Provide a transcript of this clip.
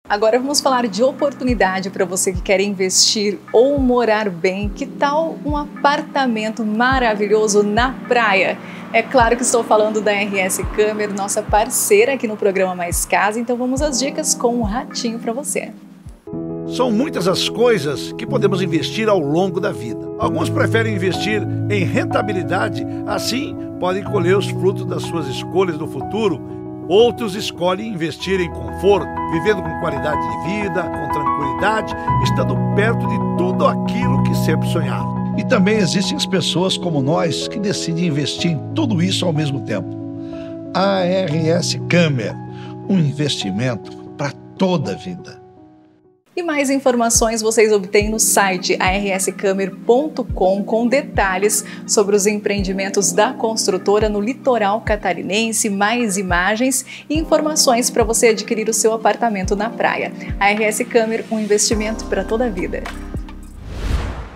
Agora vamos falar de oportunidade para você que quer investir ou morar bem. Que tal um apartamento maravilhoso na praia? É claro que estou falando da RS Câmer, nossa parceira aqui no programa Mais Casa, então vamos às dicas com o Ratinho para você. São muitas as coisas que podemos investir ao longo da vida. Alguns preferem investir em rentabilidade, assim podem colher os frutos das suas escolhas no futuro. Outros escolhem investir em conforto, vivendo com qualidade de vida, com tranquilidade, estando perto de tudo aquilo que sempre sonharam. E também existem as pessoas como nós que decidem investir em tudo isso ao mesmo tempo. A RS Câmer, um investimento para toda a vida. E mais informações vocês obtêm no site arscamer.com com detalhes sobre os empreendimentos da construtora no litoral catarinense, mais imagens e informações para você adquirir o seu apartamento na praia. A RS Câmer, um investimento para toda a vida.